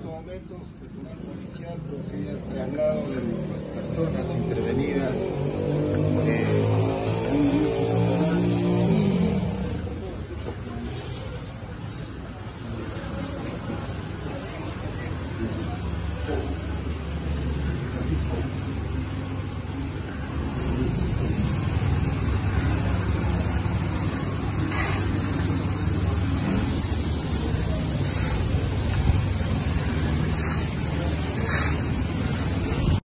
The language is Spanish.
momentos, personal policial procede al traslado de las personas intervenidas